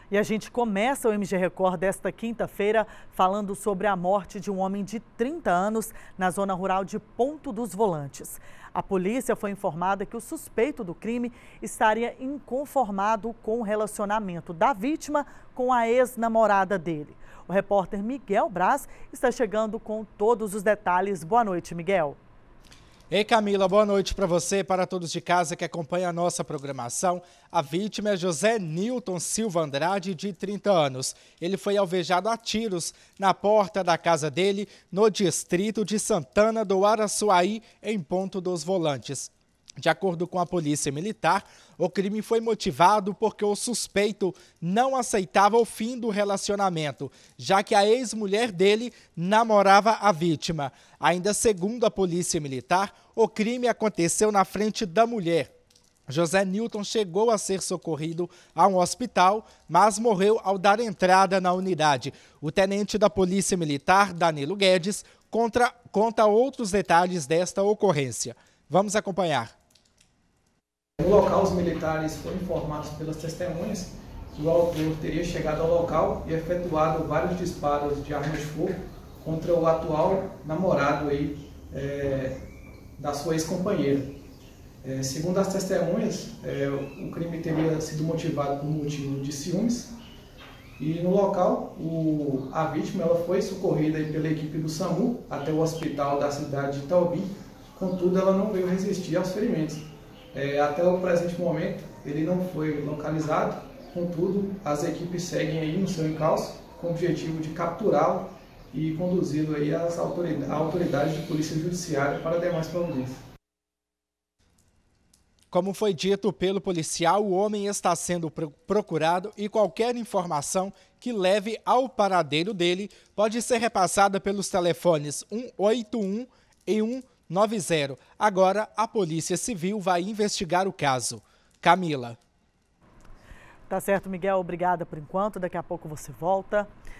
E a gente começa o MG Record desta quinta-feira falando sobre a morte de um homem de 30 anos na zona rural de Ponto dos Volantes. A polícia foi informada que o suspeito do crime estaria inconformado com o relacionamento da vítima com a ex-namorada dele. O repórter Miguel Braz está chegando com todos os detalhes. Boa noite, Miguel. Ei, Camila, boa noite para você e para todos de casa que acompanham a nossa programação. A vítima é José Nilton Silva Andrade, de 30 anos. Ele foi alvejado a tiros na porta da casa dele, no distrito de Santana do Araçuaí, em Ponto dos Volantes. De acordo com a Polícia Militar, o crime foi motivado porque o suspeito não aceitava o fim do relacionamento, já que a ex-mulher dele namorava a vítima. Ainda segundo a Polícia Militar, o crime aconteceu na frente da mulher. José Nilton chegou a ser socorrido a um hospital, mas morreu ao dar entrada na unidade. O tenente da Polícia Militar, Danilo Guedes, conta outros detalhes desta ocorrência. Vamos acompanhar. No local, os militares foram informados pelas testemunhas que o autor teria chegado ao local e efetuado vários disparos de arma de fogo contra o atual namorado da sua ex-companheira. Segundo as testemunhas, o crime teria sido motivado por motivo de ciúmes e no local a vítima foi socorrida pela equipe do SAMU até o hospital da cidade de Itaobim, contudo ela não veio resistir aos ferimentos. Até o presente momento ele não foi localizado, contudo as equipes seguem aí no seu encalço com o objetivo de capturá-lo e conduzi-lo aí às autoridades de polícia judiciária para demais providências. Como foi dito pelo policial, o homem está sendo procurado e qualquer informação que leve ao paradeiro dele pode ser repassada pelos telefones 181 e 190. Agora, a Polícia Civil vai investigar o caso. Camila. Tá certo, Miguel. Obrigada por enquanto. Daqui a pouco você volta.